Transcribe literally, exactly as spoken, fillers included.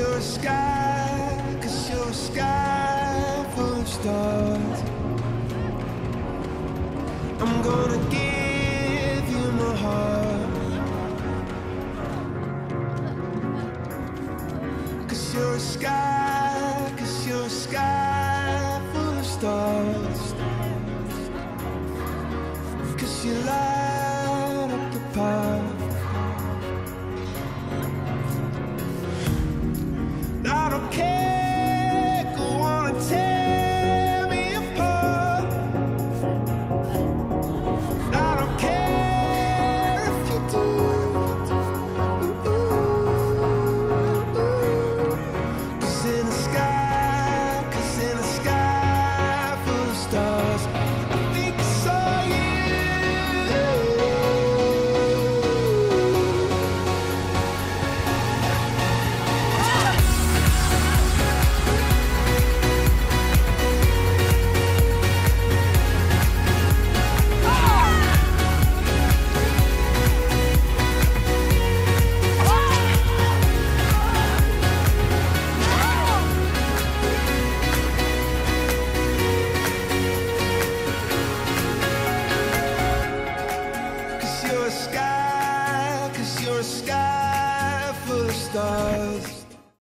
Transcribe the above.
you're a sky, cause you're a sky full of stars. I'm gonna give you my heart, cause you're a sky.